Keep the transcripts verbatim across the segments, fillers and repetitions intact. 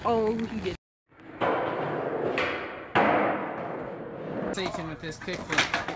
Oh, he did. Satan with this kickflip.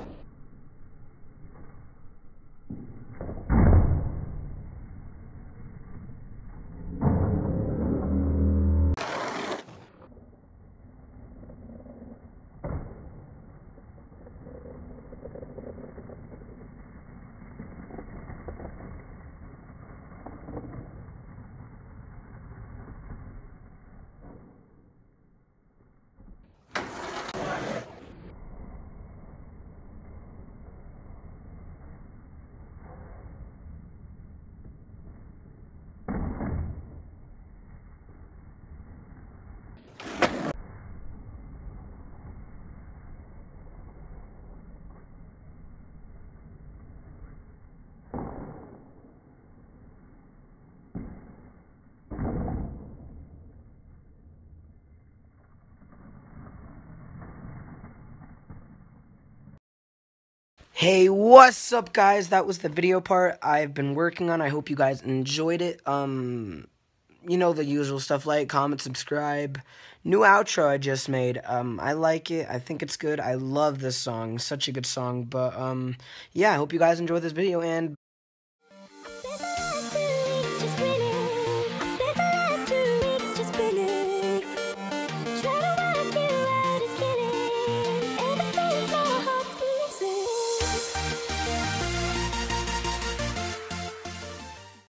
Hey, what's up, guys? That was the video part I've been working on. I hope you guys enjoyed it. Um, you know, the usual stuff, like, comment, subscribe. New outro I just made. Um, I like it. I think it's good. I love this song. Such a good song. But, um, yeah, I hope you guys enjoyed this video, and